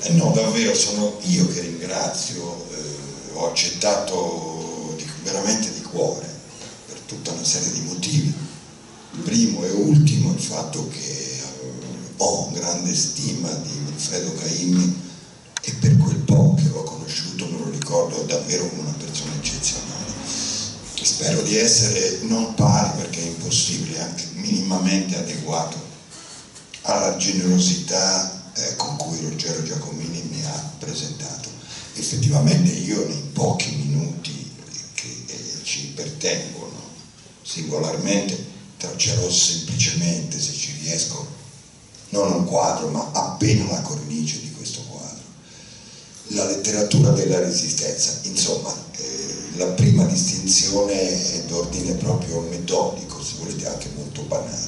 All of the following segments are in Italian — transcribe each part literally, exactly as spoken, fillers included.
Eh no, davvero sono io che ringrazio, eh, ho accettato di, veramente di cuore, per tutta una serie di motivi. Primo e ultimo il fatto che eh, ho grande stima di Wilfredo Caimmi e per quel po' che l'ho conosciuto me lo ricordo davvero come una persona eccezionale. Spero di essere non pari, perché è impossibile, anche minimamente adeguato alla generosità Eh, con cui Ruggero Giacomini mi ha presentato. Effettivamente io nei pochi minuti che eh, ci pertengono singolarmente traccerò semplicemente, se ci riesco, non un quadro ma appena la cornice di questo quadro, la letteratura della resistenza. Insomma, eh, la prima distinzione è d'ordine proprio metodico, se volete anche molto banale.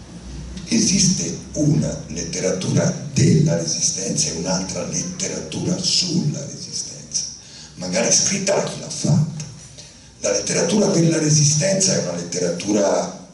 Esiste una letteratura della resistenza e un'altra letteratura sulla resistenza, magari scritta da chi l'ha fatta. La letteratura della resistenza è una letteratura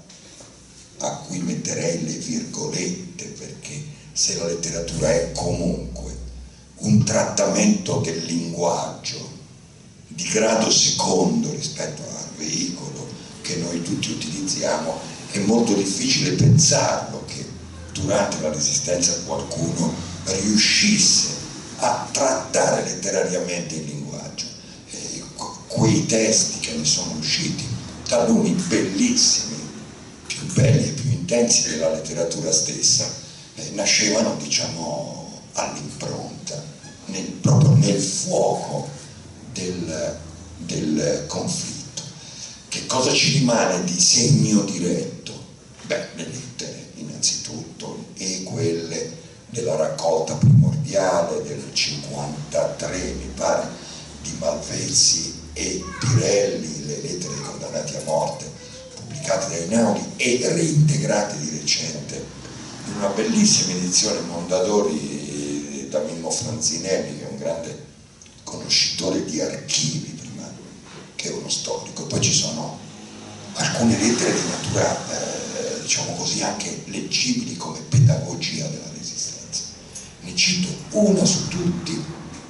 a cui metterei le virgolette, perché se la letteratura è comunque un trattamento del linguaggio di grado secondo rispetto al veicolo che noi tutti utilizziamo, è molto difficile pensarlo che durante la resistenza qualcuno riuscisse a trattare letterariamente il linguaggio. E quei testi che ne sono usciti, taluni bellissimi, più belli e più intensi della letteratura stessa, eh, nascevano, diciamo, all'impronta, nel, proprio nel fuoco del, del conflitto. Che cosa ci rimane di segno diretto? Beh, le lettere innanzitutto, e quelle della raccolta primordiale del cinquantatré, mi pare, di Malvezzi e Pirelli, le lettere dei condannati a morte, pubblicate da Einaudi e reintegrate di recente in una bellissima edizione Mondadori da Mimmo Franzinelli, che è un grande conoscitore di archivi, prima che uno storico. Poi ci sono alcune lettere di natura, eh, diciamo così, anche leggibili come pedagogia della resistenza. Ne cito una su tutti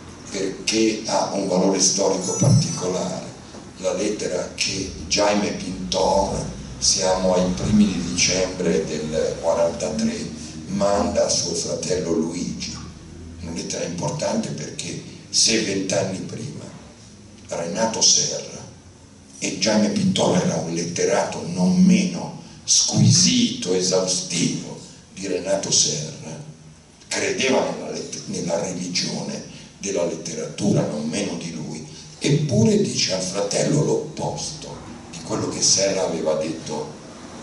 perché ha un valore storico particolare, la lettera che Jaime Pintor, siamo ai primi di dicembre del quarantatré, manda a suo fratello Luigi. Una lettera importante perché se vent'anni prima Renato Serra, e Jaime Pintor era un letterato non meno squisito, esaustivo di Renato Serra, credeva nella, nella religione della letteratura non meno di lui, eppure dice al fratello l'opposto di quello che Serra aveva detto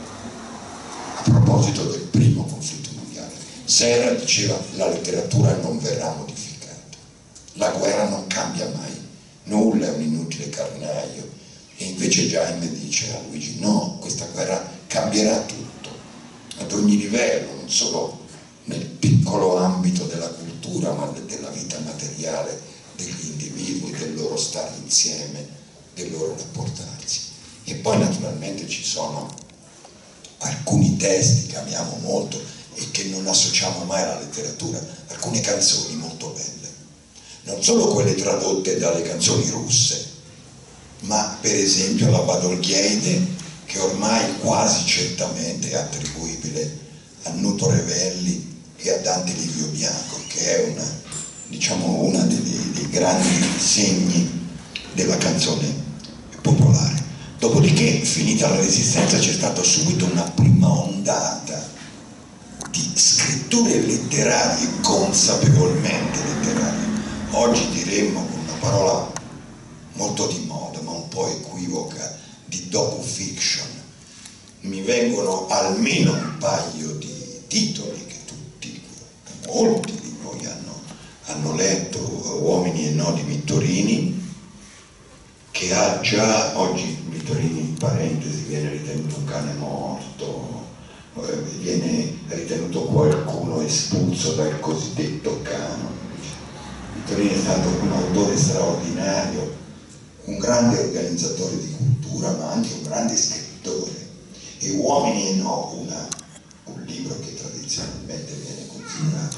a proposito del primo conflitto mondiale. Serra diceva: la letteratura non verrà modificata, la guerra non cambia mai, nulla è un inutile carnaio. E invece Jaime dice a Luigi: no, questa guerra cambierà tutto, ad ogni livello, non solo nel piccolo ambito della cultura, ma della vita materiale degli individui, del loro stare insieme, del loro rapportarsi. E poi naturalmente ci sono alcuni testi che amiamo molto e che non associamo mai alla letteratura, alcune canzoni molto belle, non solo quelle tradotte dalle canzoni russe, ma per esempio la Badolgheide, che ormai quasi certamente è attribuibile a Nuto Revelli e a Dante Livio Bianco, che è una, diciamo, una dei, dei grandi segni della canzone popolare. Dopodiché, finita la resistenza, c'è stata subito una prima ondata di scritture letterarie, consapevolmente letterarie. Oggi diremmo con una parola molto di moda, ma un po' equivoca, di docu-fiction. Mi vengono almeno un paio di titoli che tutti, molti di noi hanno, hanno letto, Uomini e no di Vittorini, che ha già, oggi Vittorini in parentesi viene ritenuto un cane morto, viene ritenuto qualcuno espulso dal cosiddetto canon. Vittorini è stato un autore straordinario, un grande organizzatore di cultura, ma anche un grande scrittore. E Uomini e no, una, un libro che tradizionalmente viene considerato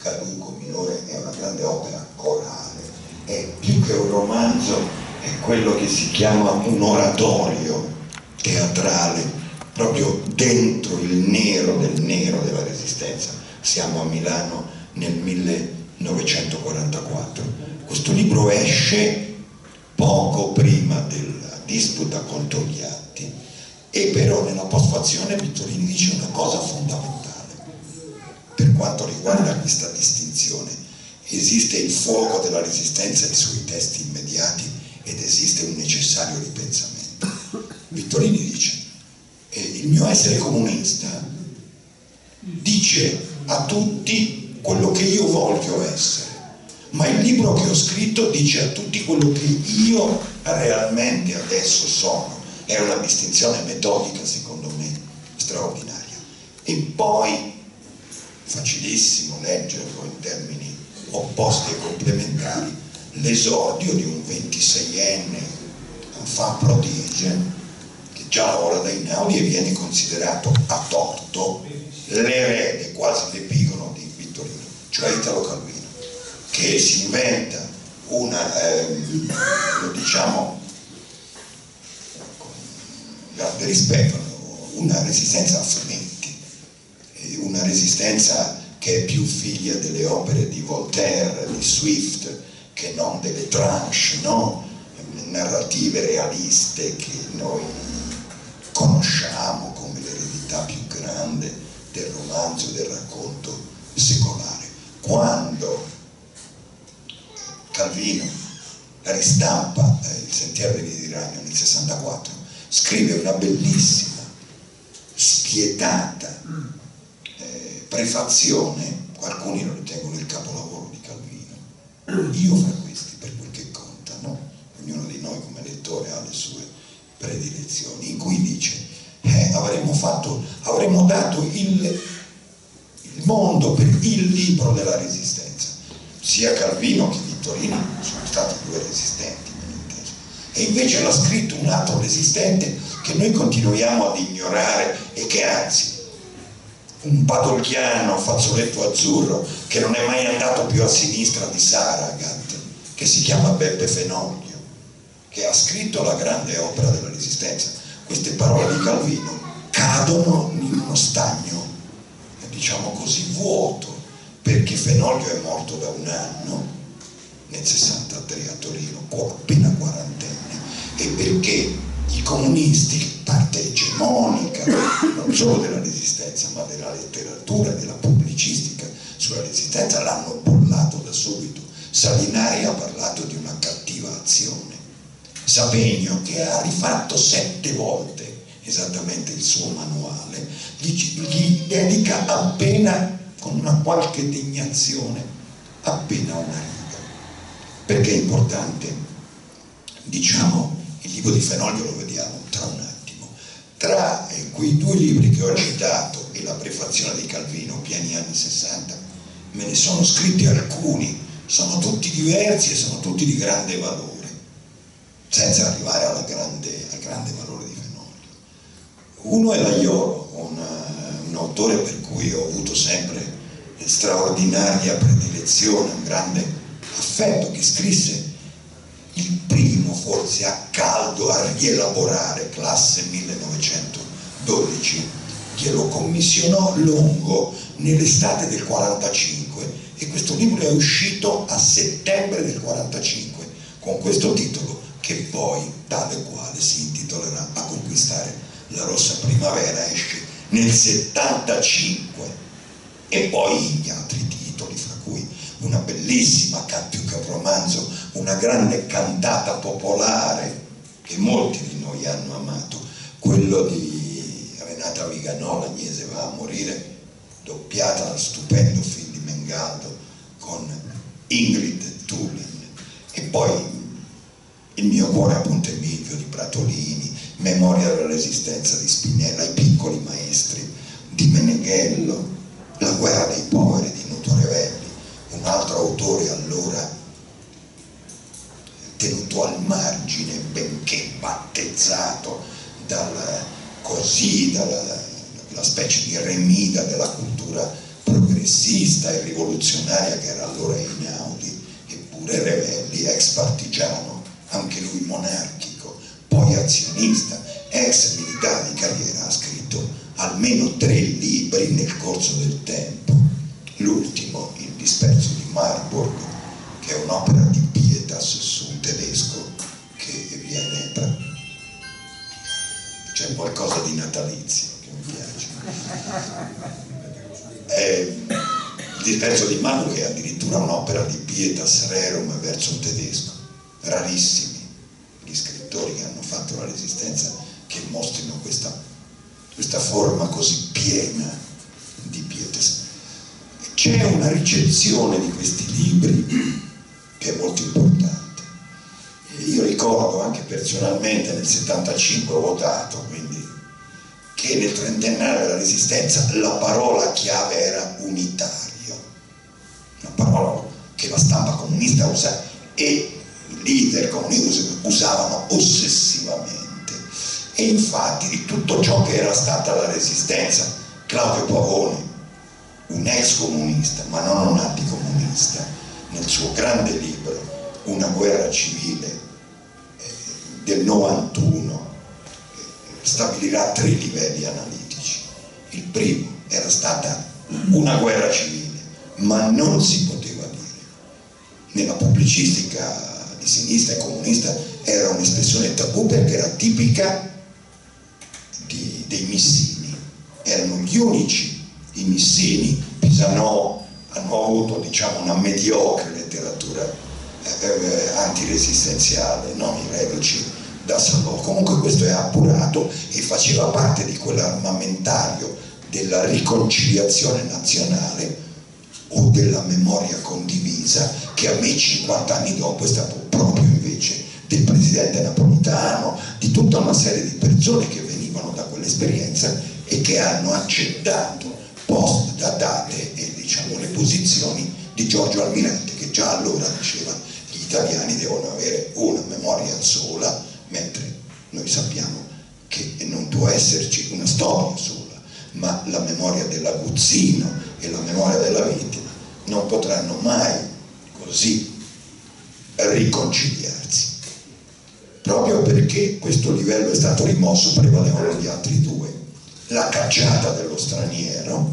Caduco minore è una grande opera corale, è più che un romanzo, è quello che si chiama un oratorio teatrale, proprio dentro il nero del nero della Resistenza. Siamo a Milano nel millenovecentoquarantaquattro. Questo libro esce poco prima della disputa con Togliatti, e però nella postfazione Vittorini dice una cosa fondamentale per quanto riguarda questa distinzione: esiste il fuoco della Resistenza e i suoi testi immediati, ed esiste un necessario ripensamento. Vittorini dice: eh, il mio essere comunista dice a tutti quello che io voglio essere, ma il libro che ho scritto dice a tutti quello che io realmente adesso sono. È una distinzione metodica, secondo me, straordinaria. E poi, facilissimo leggerlo in termini opposti e complementari, l'esordio di un ventiseienne enfant prodige che già lavora da Einaudi e viene considerato a torto l'erede, quasi l'epigono di Vittorino, cioè Italo Calvino, che si inventa una, ehm, diciamo, con grande rispetto, una resistenza a fumetti, una resistenza che è più figlia delle opere di Voltaire, di Swift, che non delle tranche, no? narrative realiste che noi conosciamo come l'eredità più grande del romanzo e del racconto secolare. Quando Calvino ristampa eh, Il sentiero dei Via di Ragno nel sessantaquattro, scrive una bellissima, spietata eh, prefazione, alcuni lo ritengono il capolavoro di Calvino, io fra questi, per quel che conta, no? Ognuno di noi come lettore ha le sue predilezioni, in cui dice eh, avremmo fatto, avremmo dato il, il mondo per il libro della Resistenza. Sia Calvino che Vittorini sono stati due resistenti, e invece l'ha scritto un altro resistente che noi continuiamo ad ignorare, e che anzi, un padolchiano fazzoletto azzurro che non è mai andato più a sinistra di Saragat, che si chiama Beppe Fenoglio, che ha scritto la grande opera della Resistenza. Queste parole di Calvino cadono in uno stagno, diciamo così, vuoto, perché Fenoglio è morto da un anno, nel sessantatré a Torino, appena quarantenne, e perché i comunisti, parte egemonica non solo della Resistenza ma della letteratura, della pubblicistica sulla Resistenza, l'hanno bollato da subito. Salinari ha parlato di una cattiva azione. Savegno, che ha rifatto sette volte esattamente il suo manuale, gli, gli dedica appena, con una qualche degnazione, appena una riga. Perché è importante? Diciamo, il libro di Fenoglio lo vediamo tra un attimo. Tra eh, quei due libri che ho citato e la prefazione di Calvino, pieni anni sessanta, me ne sono scritti alcuni, sono tutti diversi e sono tutti di grande valore, senza arrivare alla grande, al grande valore di Fenoglio. Uno è Laiolo, un, un autore per cui ho avuto sempre straordinaria predilezione, un grande affetto, che scrisse il primo, forse a caldo, a rielaborare, classe millenovecentododici, glielo commissionò Longo nell'estate del quarantacinque, e questo libro è uscito a settembre del quarantacinque con questo titolo, che poi, tale quale, si intitolerà A conquistare la rossa primavera, esce nel settantacinque, e poi gli altri titoli, fra cui una bellissima, più che un romanzo, una grande cantata popolare che molti di noi hanno amato, quello di Renata Viganò, L'Agnese va a morire, doppiata dal stupendo film di Mengaldo con Ingrid Tulin, e poi Il mio cuore a Ponte Milvio di Pratolini, Memoria della Resistenza di Spinella, I piccoli maestri di Meneghello, La guerra dei poveri di Nuto Revelli, un altro autore allora tenuto al margine, benché battezzato dal, così, dalla, dalla specie di remida della cultura progressista e rivoluzionaria che era allora Einaudi, eppure Revelli, ex partigiano, anche lui monarchico, poi azionista, ex militare di carriera, ha scritto almeno tre libri nel corso del tempo. L'ultimo, Il disprezzo di Marburg, che è un'opera di pietas su un tedesco che viene... c'è qualcosa di natalizio che mi piace. È Il disprezzo di Marburg è addirittura un'opera di pietas rerum verso un tedesco. Rarissimi gli scrittori che hanno fatto la Resistenza che mostrino questa, questa forma così piena di pietas. C'è una ricezione di questi libri che è molto importante. Io ricordo anche personalmente nel settantacinque ho votato, quindi, che nel trentennale della Resistenza la parola chiave era unitario, una parola che la stampa comunista usa e i leader comunisti usavano ossessivamente. E infatti di tutto ciò che era stata la Resistenza, Claudio Pavone, un ex comunista ma non un anticomunista, nel suo grande libro Una guerra civile eh, del novantuno eh, stabilirà tre livelli analitici. Il primo era stata una guerra civile, ma non si poteva dire. Nella pubblicistica di sinistra e comunista era un'espressione tabù perché era tipica di, dei missini, erano gli unici. I missini, Pisanò, hanno avuto, diciamo, una mediocre letteratura eh, antiresistenziale, non i reduci da Salò. Comunque questo è appurato e faceva parte di quell'armamentario della riconciliazione nazionale o della memoria condivisa che a me cinquanta anni dopo è stato proprio invece del presidente Napolitano, di tutta una serie di persone che venivano da quell'esperienza e che hanno accettato post datate e diciamo le posizioni di Giorgio Almirante, che già allora diceva gli italiani devono avere una memoria sola, mentre noi sappiamo che non può esserci una storia sola, ma la memoria dell'aguzzino e la memoria della vittima non potranno mai così riconciliarsi. Proprio perché questo livello è stato rimosso, prevalevano gli altri due: la cacciata dello straniero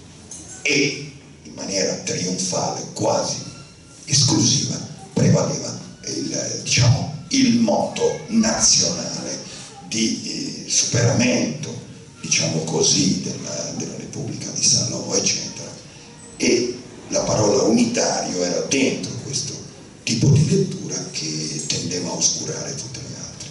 e, in maniera trionfale, quasi esclusiva, prevaleva il, diciamo, il motto nazionale di eh, superamento, diciamo così, della, della Repubblica di Salò, eccetera. E la parola unitario era dentro questo tipo di lettura che tendeva a oscurare tutte le altre.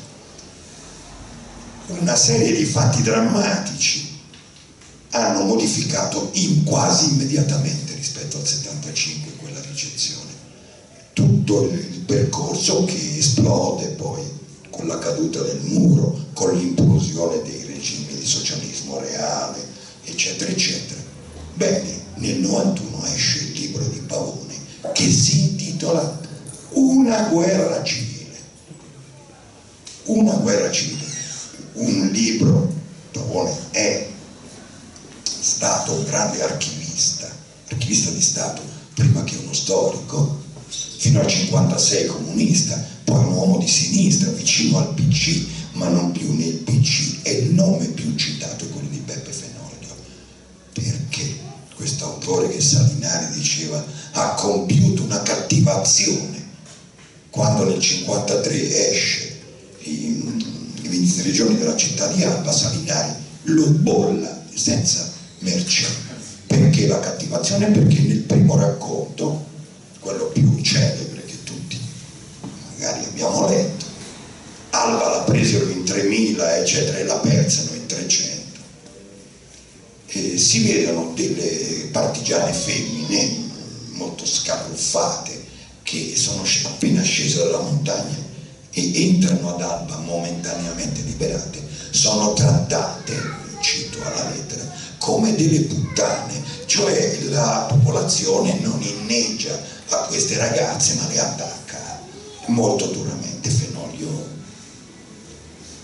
Una serie di fatti drammatici hanno modificato in quasi immediatamente rispetto al settantacinque quella ricezione. Tutto il percorso che esplode poi con la caduta del muro, con l'implosione dei regimi di socialismo reale, eccetera, eccetera. Bene, nel novantuno esce il libro di Pavone che si intitola Una guerra civile. Una guerra civile. Un libro, Pavone è stato un grande archivista, archivista di Stato, prima che uno storico, fino al cinquantasei comunista, poi un uomo di sinistra, vicino al P C, ma non più nel P C, e il nome più citato è quello di Beppe Fenoglio, perché questo autore che Salinari diceva ha compiuto una cattiva azione. Quando nel cinquantatré esce i, i ventitré giorni della città di Alba, Salinari lo bolla senza merce. Perché la cattivazione? Perché nel primo racconto, quello più celebre che tutti magari abbiamo letto, Alba la presero in tremila, eccetera, e la persero in trecento. E si vedono delle partigiane femmine molto scarruffate che sono appena scese dalla montagna e entrano ad Alba momentaneamente liberate, sono trattate, cito alla lettera, come delle puttane, cioè la popolazione non inneggia a queste ragazze ma le attacca molto duramente. Fenoglio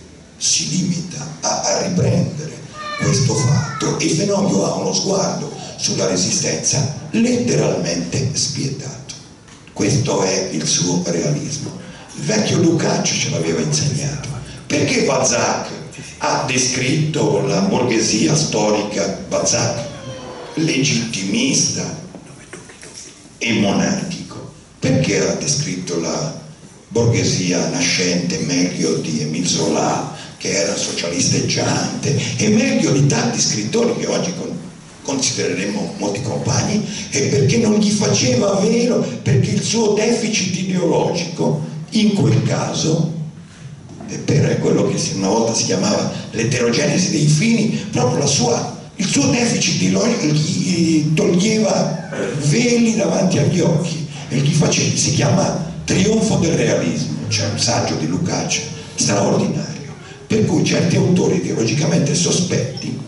si limita a, a riprendere questo fatto e Fenoglio ha uno sguardo sulla resistenza, letteralmente spietato. Questo è il suo realismo. Il vecchio Lukács ce l'aveva insegnato. Perché Balzac ha descritto la borghesia storica, Balzac legittimista e monarchico? Perché ha descritto la borghesia nascente meglio di Émile Zola, che era socialisteggiante, e meglio di tanti scrittori che oggi con, considereremo molti compagni? E perché non gli faceva vero, perché il suo deficit ideologico in quel caso, per quello che una volta si chiamava l'eterogenesi dei fini, proprio la sua, il suo deficit gli toglieva veli davanti agli occhi e gli faceva, si chiama Trionfo del realismo, c'è un saggio di Lukács straordinario, per cui certi autori ideologicamente sospetti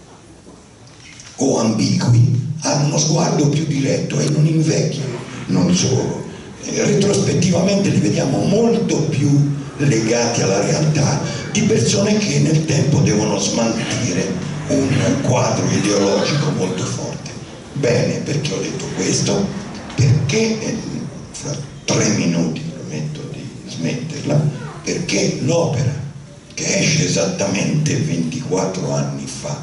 o ambigui hanno uno sguardo più diretto e non invecchiano, non solo, retrospettivamente li vediamo molto più legati alla realtà di persone che nel tempo devono smantire un quadro ideologico molto forte. Bene, perché ho detto questo? Perché eh, fra tre minuti prometto di smetterla, perché l'opera che esce esattamente ventiquattro anni fa,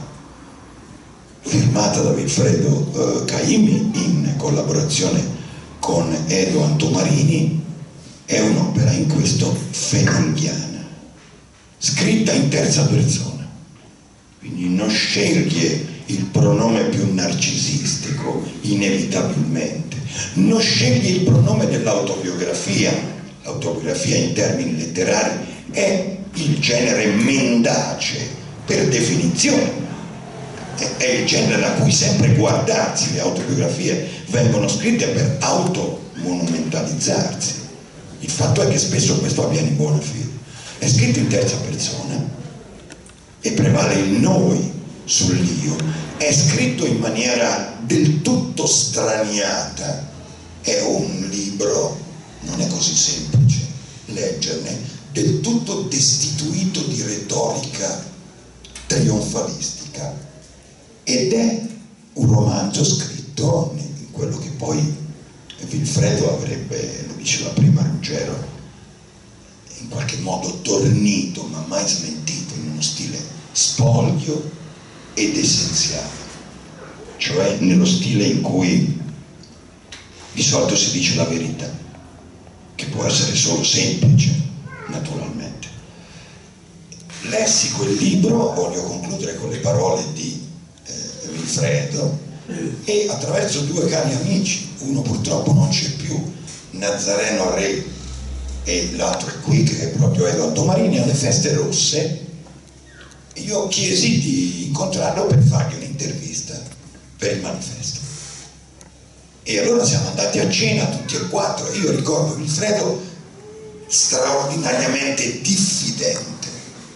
firmata da Vilfredo eh, Caimi in collaborazione con Edo Antomarini, è un'opera in questo fenoldiana, scritta in terza persona, quindi non sceglie il pronome più narcisistico inevitabilmente, non sceglie il pronome dell'autobiografia. L'autobiografia in termini letterari è il genere mendace per definizione, è il genere a cui sempre guardarsi. Le autobiografie vengono scritte per automonumentalizzarsi. Il fatto è che spesso questo avviene in buona fede. È scritto in terza persona e prevale il noi sull'io, è scritto in maniera del tutto straniata, è un libro, non è così semplice leggerne, del tutto destituito di retorica trionfalistica, ed è un romanzo scritto in quello che poi Vilfredo avrebbe, lo diceva prima Ruggero, in qualche modo tornito ma mai smentito, in uno stile spoglio ed essenziale, cioè nello stile in cui di solito si dice la verità, che può essere solo semplice, naturalmente. Lessi quel libro, voglio concludere con le parole di eh, Vilfredo, e attraverso due cari amici, uno purtroppo non c'è più, Nazareno Re, e l'altro è qui, che è proprio Edo Antomarini, alle Feste Rosse, io chiesi di incontrarlo per fargli un'intervista per il manifesto. E allora siamo andati a cena tutti e quattro. Io ricordo Vilfredo straordinariamente diffidente,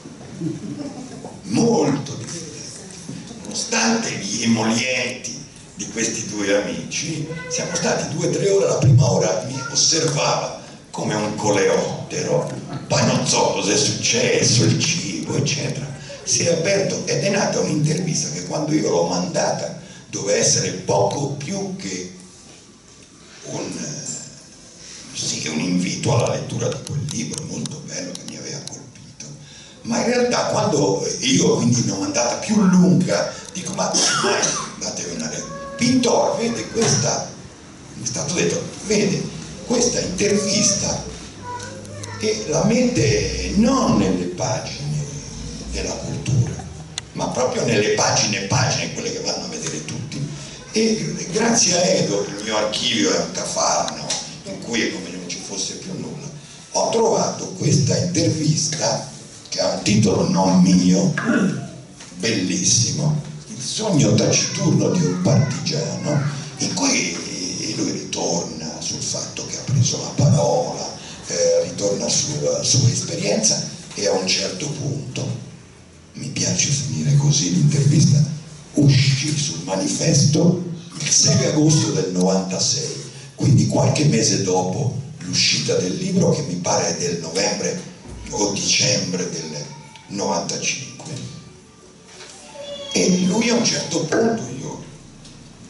molto diffidente, nonostante gli emolienti di questi due amici. Siamo stati due o tre ore, la prima ora mi osservava come un coleottero, poi non so cosa è successo, il cibo eccetera, si è aperto ed è nata un'intervista che quando io l'ho mandata doveva essere poco più che un, sì, un invito alla lettura di quel libro molto bello che mi aveva colpito, ma in realtà quando io quindi ne ho mandata più lunga, dico ma mai datevene una. Pintor vede questa, mi è stato detto, vede questa intervista e la mette non nelle pagine della cultura, ma proprio nelle pagine pagine, quelle che vanno a vedere tutti. E grazie a Edo, il mio archivio è un cafarno in cui è come non ci fosse più nulla, ho trovato questa intervista che ha un titolo non mio, bellissimo, Il sogno taciturno di un partigiano, in cui lui ritorna sul fatto che ha preso la parola, eh, ritorna sulla sua esperienza, e a un certo punto, mi piace finire così l'intervista, uscì sul manifesto il sei agosto del novantasei, quindi qualche mese dopo l'uscita del libro, che mi pare è del novembre o dicembre del novantacinque. E lui a un certo punto, io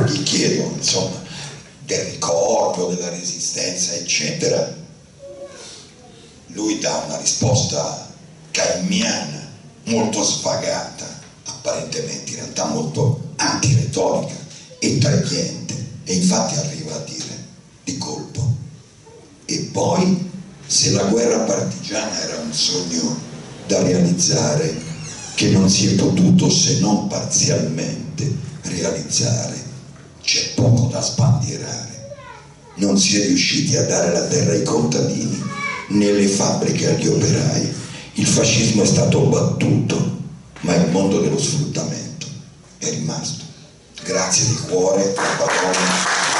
gli chiedo, insomma, del ricordo, della resistenza, eccetera, lui dà una risposta caimiana, molto svagata, apparentemente, in realtà molto antiretorica e tagliente, e infatti arriva a dire di colpo: e poi, se la guerra partigiana era un sogno da realizzare, che non si è potuto se non parzialmente realizzare, c'è poco da sbandierare. Non si è riusciti a dare la terra ai contadini né le fabbriche agli operai. Il fascismo è stato battuto, ma il mondo dello sfruttamento è rimasto. Grazie di cuore, padrone.